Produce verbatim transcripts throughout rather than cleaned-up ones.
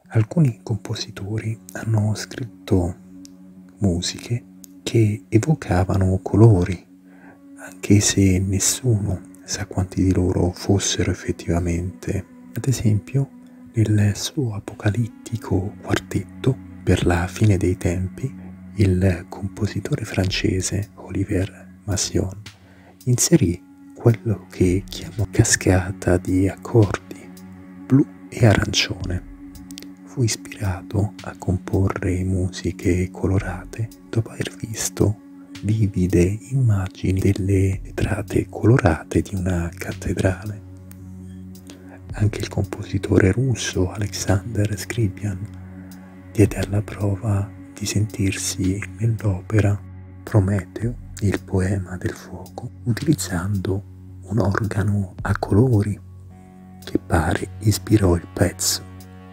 Alcuni compositori hanno scritto musiche che evocavano colori, anche se nessuno sa quanti di loro fossero effettivamente. Ad esempio, nel suo apocalittico quartetto per la fine dei tempi, il compositore francese Olivier Messiaen inserì quello che chiamò cascata di accordi blu e arancione. Fu ispirato a comporre musiche colorate dopo aver visto vivide immagini delle vetrate colorate di una cattedrale. Anche il compositore russo Alexander Scriabin diede alla prova di sentirsi nell'opera Prometeo, il poema del fuoco, utilizzando un organo a colori che pare ispirò il pezzo.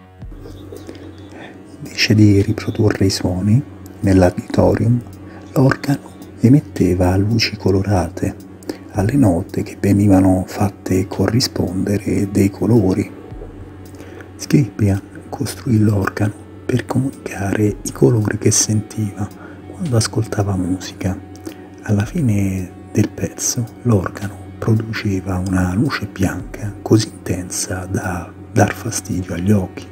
Invece di riprodurre i suoni nell'auditorium, l'organo emetteva luci colorate alle note che venivano fatte corrispondere dei colori. Scriabin costruì l'organo per comunicare i colori che sentiva quando ascoltava musica. Alla fine del pezzo l'organo produceva una luce bianca così intensa da dar fastidio agli occhi.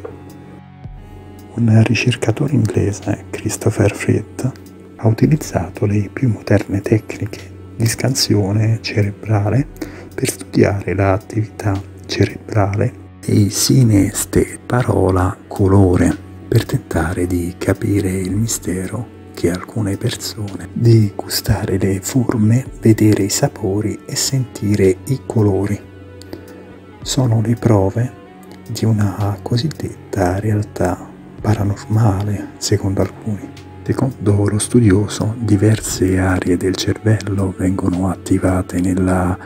Un ricercatore inglese, Christopher Friet, ha utilizzato le più moderne tecniche di scansione cerebrale per studiare l'attività cerebrale dei sinesteti, parola colore, per tentare di capire il mistero che alcune persone di gustare le forme, vedere i sapori e sentire i colori. Sono le prove di una cosiddetta realtà paranormale, secondo alcuni. Secondo lo studioso, diverse aree del cervello vengono attivate nella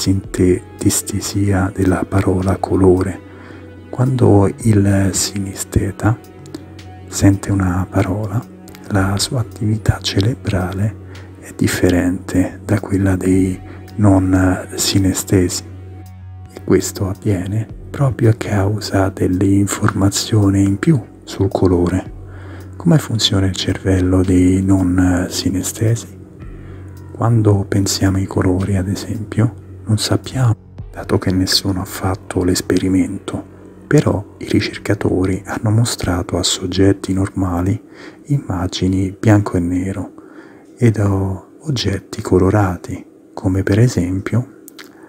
sinestesi della parola colore. Quando il sinesteta sente una parola, la sua attività cerebrale è differente da quella dei non sinestesi, e questo avviene proprio a causa delle informazioni in più sul colore. Come funziona il cervello dei non sinestesi? Quando pensiamo ai colori, ad esempio, non sappiamo, dato che nessuno ha fatto l'esperimento, però i ricercatori hanno mostrato a soggetti normali immagini bianco e nero ed oggetti colorati, come per esempio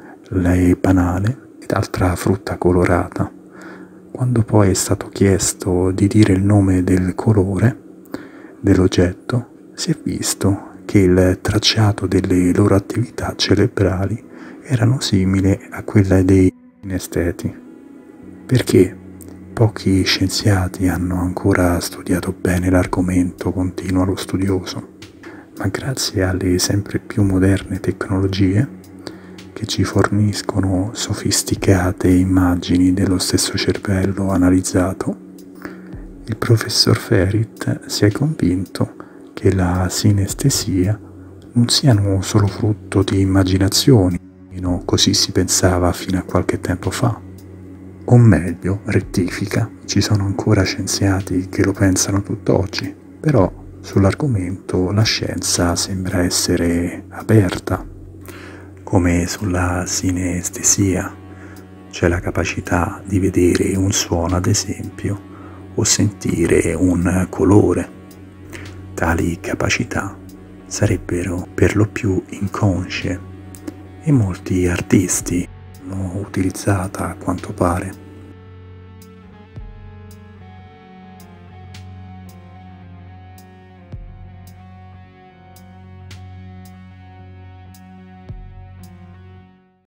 le banane ed altra frutta colorata. Quando poi è stato chiesto di dire il nome del colore dell'oggetto, si è visto che il tracciato delle loro attività cerebrali erano simili a quelle dei sinesteti. Perché pochi scienziati hanno ancora studiato bene l'argomento, continua lo studioso, ma grazie alle sempre più moderne tecnologie che ci forniscono sofisticate immagini dello stesso cervello analizzato, il professor Ferit si è convinto che la sinestesia non siano solo frutto di immaginazioni, così si pensava fino a qualche tempo fa. O meglio, rettifica, ci sono ancora scienziati che lo pensano tutt'oggi, però sull'argomento la scienza sembra essere aperta. Come sulla sinestesia, c'è la capacità di vedere un suono, ad esempio, o sentire un colore. Tali capacità sarebbero per lo più inconsce e molti artisti l'hanno utilizzata, a quanto pare.